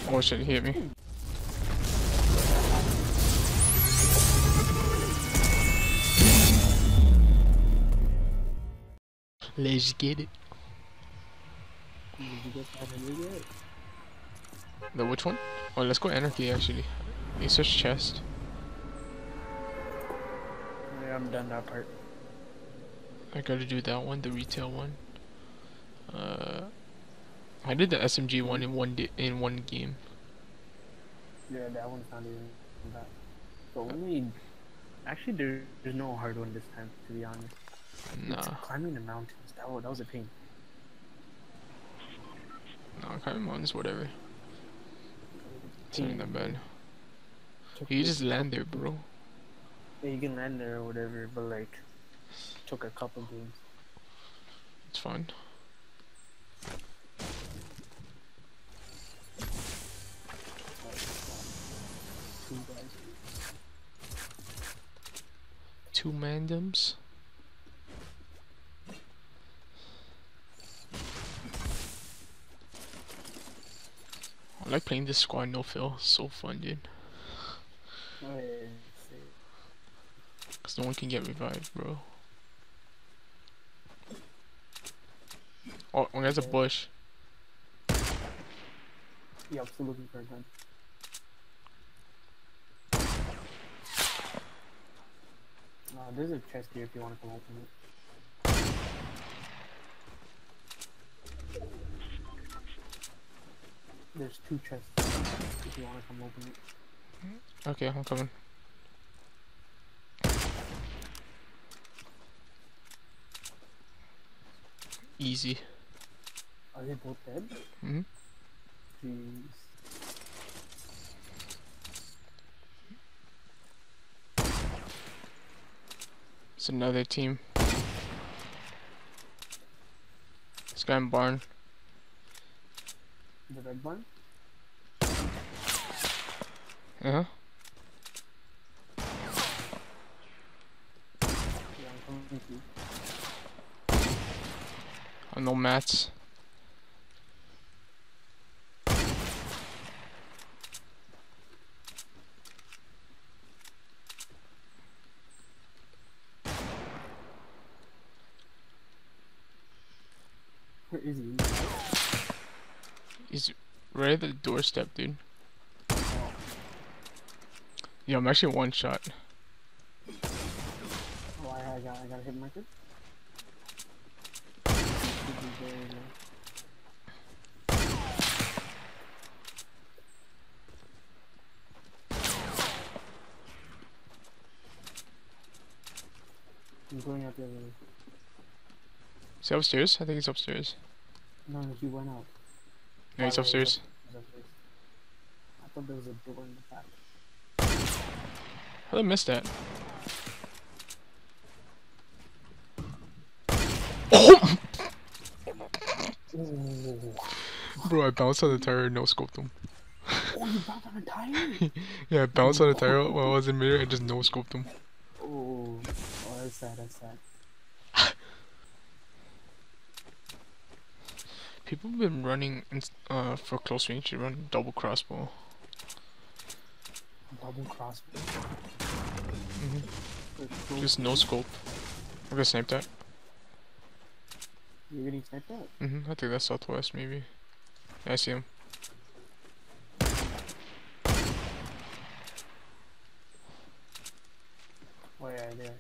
Oh shit, he hit me. Let's get it. Did you get that anywhere yet? The which one? Oh, let's go Anarchy actually. You search chest. Yeah, I'm done that part. I gotta do that one, the retail one. I did the SMG one in one game. Yeah, that one's not even that. The only... Actually, there's no hard one this time, to be honest. It's Nah, climbing the mountains. That was a pain. climbing mountains, whatever. It's not Pain. that bad. Took You like just a land couple there, bro. games. Yeah, you can land there or whatever, but like, took a couple games. It's fine. Two guys. Two mandoms. I like playing this squad no fill. So fun, dude. Oh, yeah, Cause no one can get revived, bro. Oh, one guy's a bush. yeah, I'm still looking for a gun. There's a chest here if you want to come open it. There's two chests if you want to come open it. Okay, I'm coming. Easy. Are they both dead? Hmm. Jeez. It's another team. This guy in barn. The red one? Uh huh. Yeah, I'm coming with you. Oh, no mats. Where is he? He's right at the doorstep, dude. Oh, Yeah, I'm actually one shot. oh I got a hit marker. I'm going out the other way. Is he upstairs? I think he's upstairs. No, he went out. No, he's Oh, upstairs. he's upstairs. I thought there was a door in the back. How did I miss that? Ooh. Bro, I bounced on the tire and no scoped him. Oh, you bounced on a tire? Yeah, I bounced on the tire while I was in midair and just no scoped him. Oh, that's sad, that's sad. People have been running for close range. They run double crossbow. Double crossbow. Just no scope. I'm gonna snipe that. You're getting sniped out? I think that's southwest maybe. Yeah, I see him. Oh yeah, there.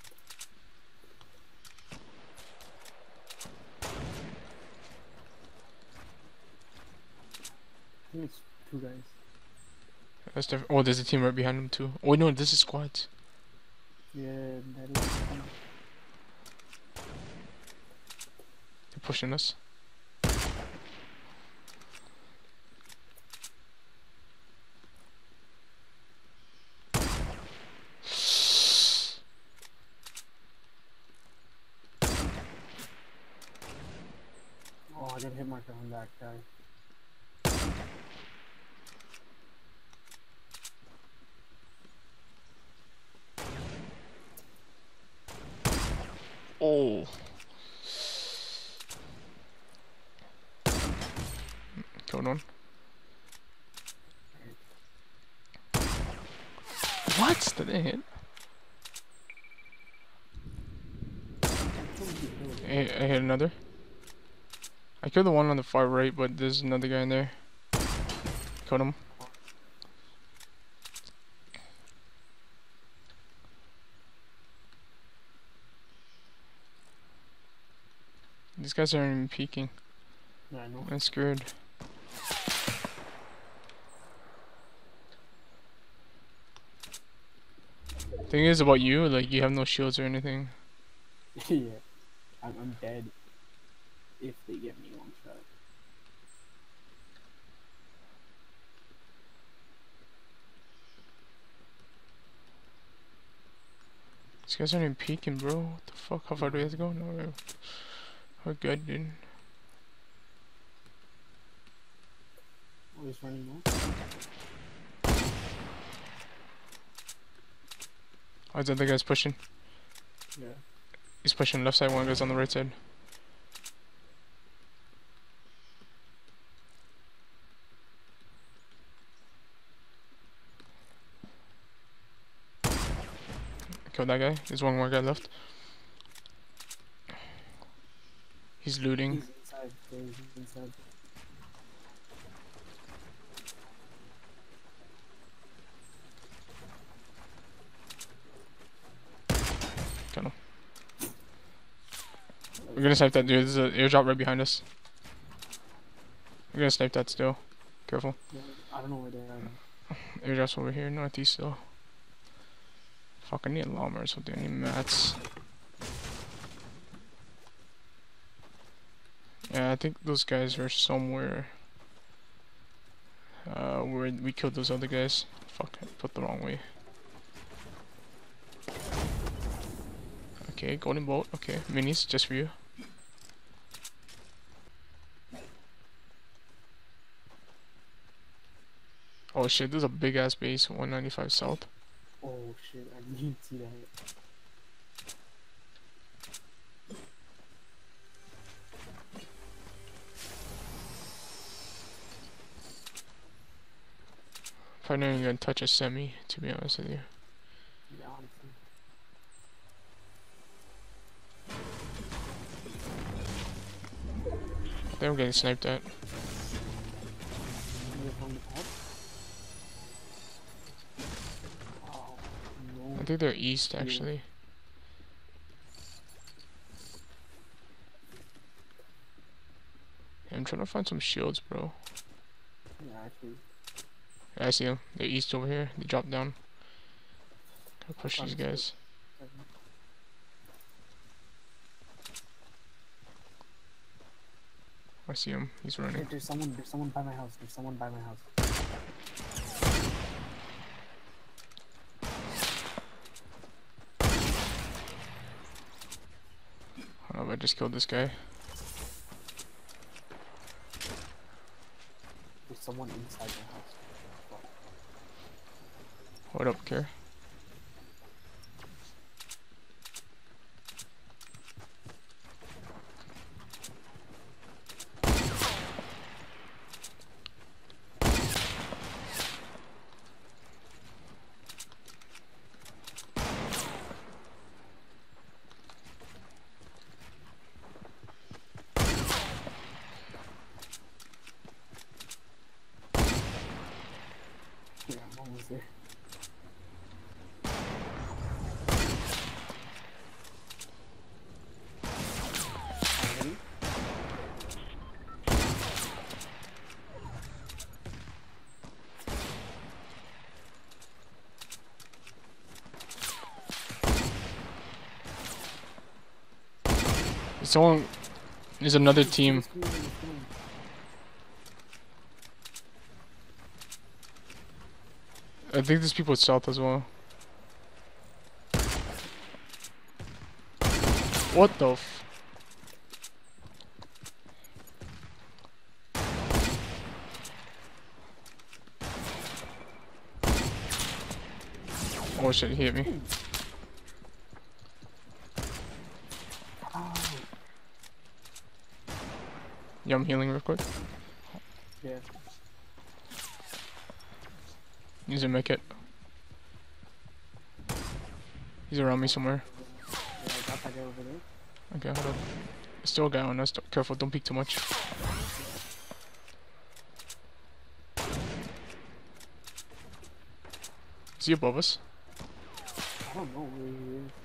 I think it's two guys. That's different. Oh, there's a team right behind him too. Oh wait, no, this is squads. Yeah, that is. They're pushing us. Oh, I got a hit marker on that guy. Oh. Going on. What? Did they hit? I hit another. I killed the one on the far right, but there's another guy in there. Killed him. These guys aren't even peeking. Yeah, I know. I'm scared. Thing is about you, like you have no shields or anything. Yeah, I'm dead if they get me one shot. These guys aren't even peeking, bro. What the fuck? How far do we have to go? No, we're good, dude. Oh, he's running now. Oh, the other guy's pushing. Yeah. He's pushing left side, one guy's on the right side. Killed that guy. There's one more guy left. He's looting. He's inside. Yeah, he's inside. Kill him. We're gonna snipe that dude. There's an airdrop right behind us. We're gonna snipe that still. Careful. Yeah, I don't know where they are. Airdrop's over here, northeast still. Fuck, I need a llama or something. I need mats. Yeah, I think those guys are somewhere. Where we killed those other guys. Fuck, I put the wrong way. Okay, golden bolt. Okay, minis just for you. Oh shit, there's a big ass base, 195 south. Oh shit, I didn't see that. Probably not even gonna touch a semi, to be honest with you. Yeah, honestly. They were getting sniped at. You're from the top? Oh, no. I think they're east actually. Yeah, I'm trying to find some shields, bro. Yeah, actually. Yeah, I see them. They're east over here. They dropped down. Gotta push these guys. I see him. He's running. There's someone by my house. There's someone by my house. Oh, I just killed this guy. There's someone inside my house. What up, Care? Yeah, I'm almost there. Ready? Someone. There's another team. It's coming, it's coming. I think there's people south as well. What the f? Oh shit, he hit me. Oh, Yeah, I'm healing real quick. yeah. Use a mech it. He's around me somewhere. Yeah, I got that guy over there. Okay, hold up. There's still a guy on us. Careful, don't peek too much. Is he above us? I don't know where he is.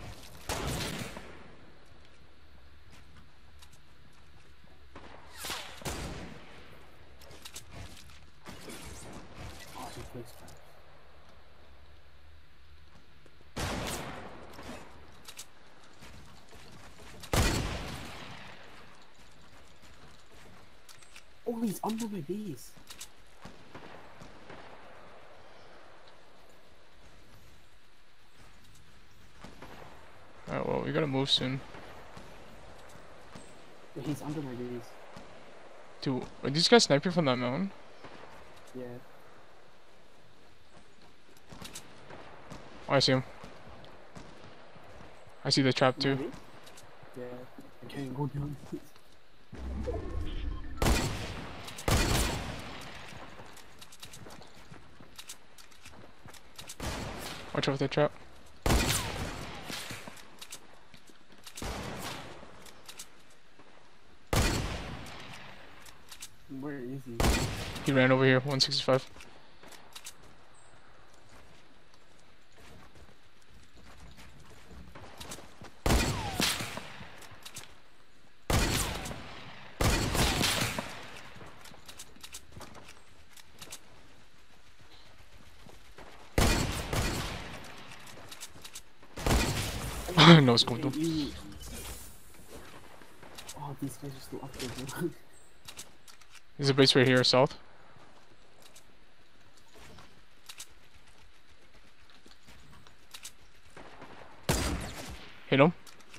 Oh, he placed traps. Oh, he's under my base. Alright, well, we gotta move soon. Yeah, he's under my base. Dude, are these guys sniping from that mountain? Yeah. Oh, I see him. I see the trap too. Maybe? Yeah. I can't go down. Watch out for the trap. Where is he? He ran over here, 165. No scope though. Oh, these guys are still up there, bro. There's a base right here, south. Hit him.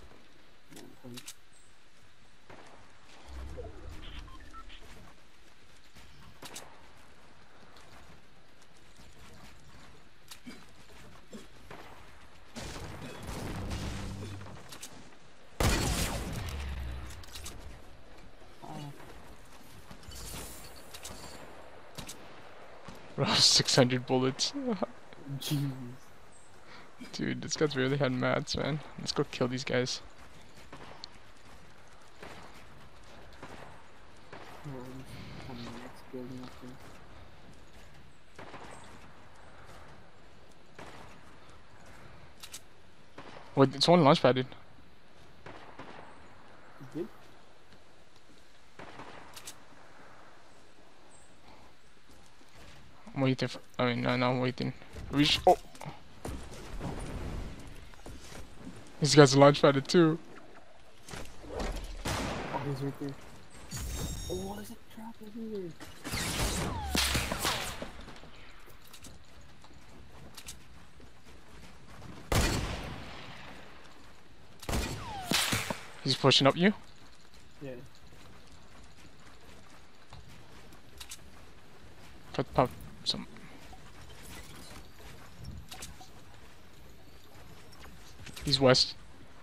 Bro, 600 bullets. Jeez. Dude, this guy's really had mats, man. Let's go kill these guys. Next building up there. Wait, it's one launch padded. Good? I'm waiting for, no, I'm waiting. Reach, oh! These guys launch padded too. Oh, he's right there. Oh, there's a trap everywhere. He's pushing up you. Yeah. Pop some. He's west.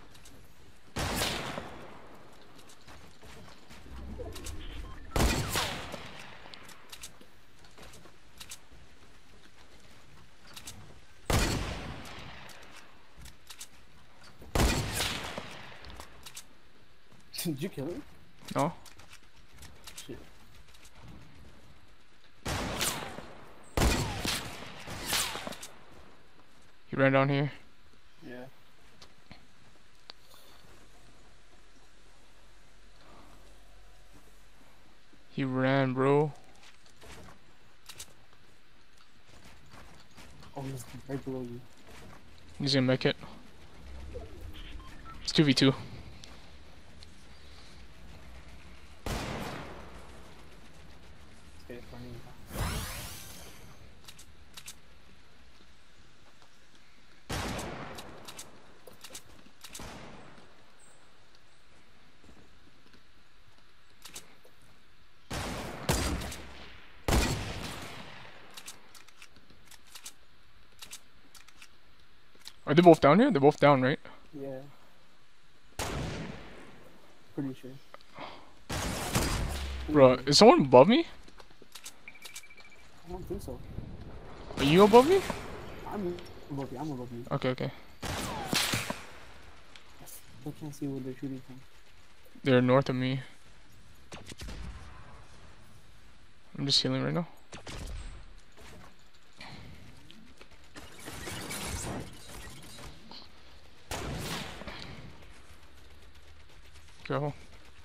Did you kill him? No? Shit. He ran down here. Yeah. He ran, bro. Oh, he's right below you. He's gonna make it. It's 2v2. Okay, running back. Are they both down here? They're both down, right? Yeah. Pretty sure. Bro, is someone above me? I don't think so. Are you above me? I'm above you. I'm above you. Okay, okay. I can't see where they're shooting from. They're north of me. I'm just healing right now. Go.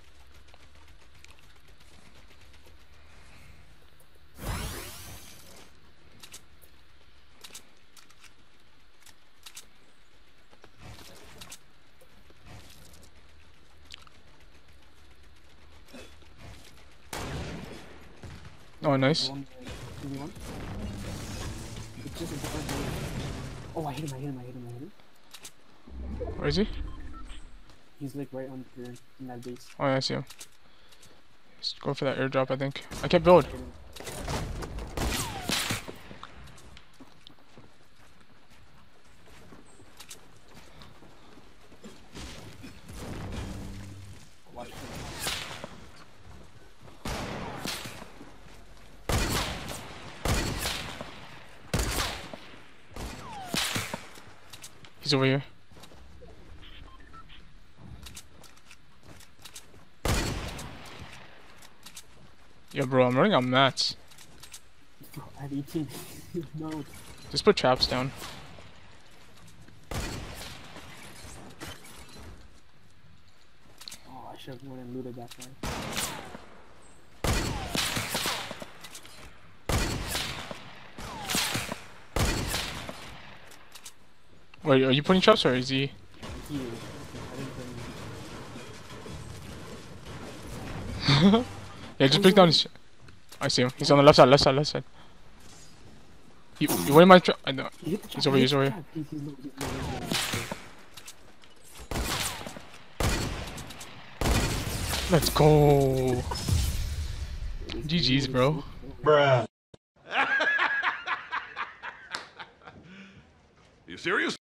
Oh, nice. One, 2v1. It's just a different way. Oh, I hit him. Where is he? He's like right on the, in that base. Oh, yeah, I see him. Just go for that airdrop, I think. I can't build. Hit him. Watch him. He's over here. Yeah, bro, I'm running on mats. I have 18. No. Just put traps down. Oh, I should have went and looted that guy. Wait, are you putting traps or is he? He is. I didn't put him. Yeah, just pick down his. I see him. He's on the left side. You wait my trap. I know. He hit the trap, He's over here. He's low, he's low. Let's go. GG's, bro. Bruh. You serious?